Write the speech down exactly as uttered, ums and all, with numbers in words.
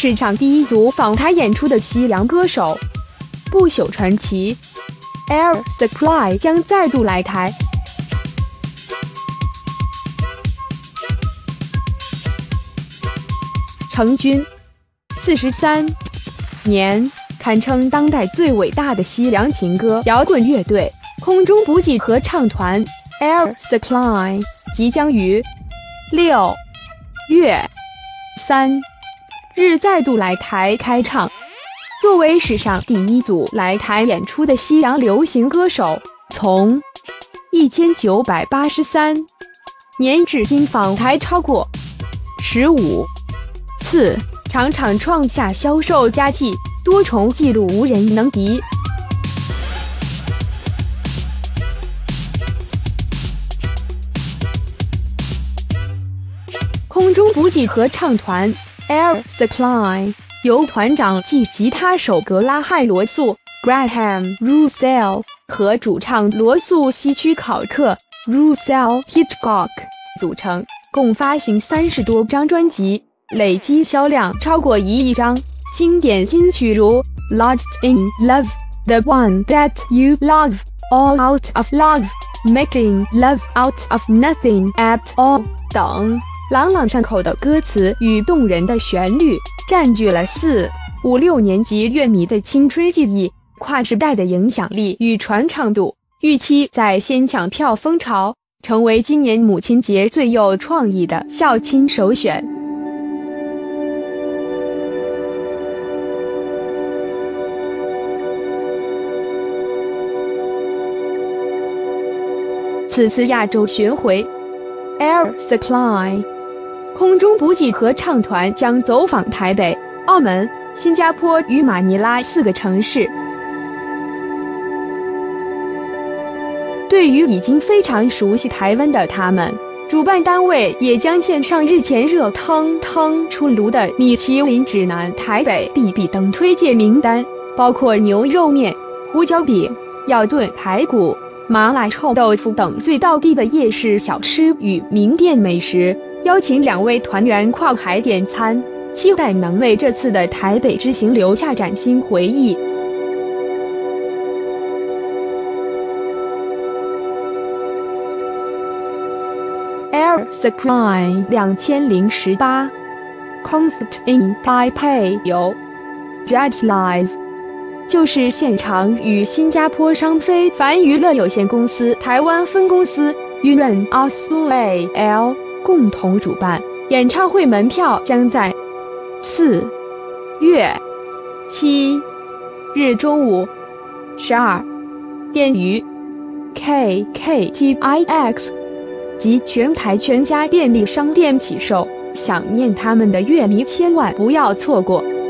史上第一组访台演出的西洋歌手，不朽传奇 S H E 将再度来台。成军四十三年，堪称当代最伟大的西洋情歌摇滚乐队空中补给合唱团 S H E 即将于六月三日再度来台开唱。作为史上第一组来台演出的西洋流行歌手，从一千九百八十三年至今访台超过十五次，场场创下销售佳绩，多重纪录无人能敌。空中补给合唱团 S H E 由团长暨吉他手格拉汉·罗素 （Graham Russell） 和主唱罗素西区考克 （Russell Hitchcock） 组成，共发行三十多张专辑，累计销量超过一亿张。经典金曲如《Lost in Love》、《The One That You Love》、《All Out of Love》、《Making Love Out of Nothing at All》等。朗朗上口的歌词与动人的旋律，占据了四、五六年级乐迷的青春记忆，跨时代的影响力与传唱度，预期在先抢票风潮，成为今年母亲节最有创意的孝亲首选。此次亚洲巡回 S H E 空中补给合唱团将走访台北、澳门、新加坡与马尼拉四个城市。对于已经非常熟悉台湾的他们，主办单位也将献上日前热腾腾出炉的米其林指南台北必必登推荐名单，包括牛肉面、胡椒饼、药炖排骨、麻辣臭豆腐等最道地的夜市小吃与名店美食，邀请两位团员跨海点餐，期待能为这次的台北之行留下崭新回忆。S H E 两千零十八 Concert in Taipei 由 Jet Live 就是现场与新加坡商非凡娱乐有限公司台湾分公司 Union Australia 共同主办，演唱会门票将在四月七日中午十二点于 K K T I X 及全台全家便利商店起售，想念他们的乐迷千万不要错过。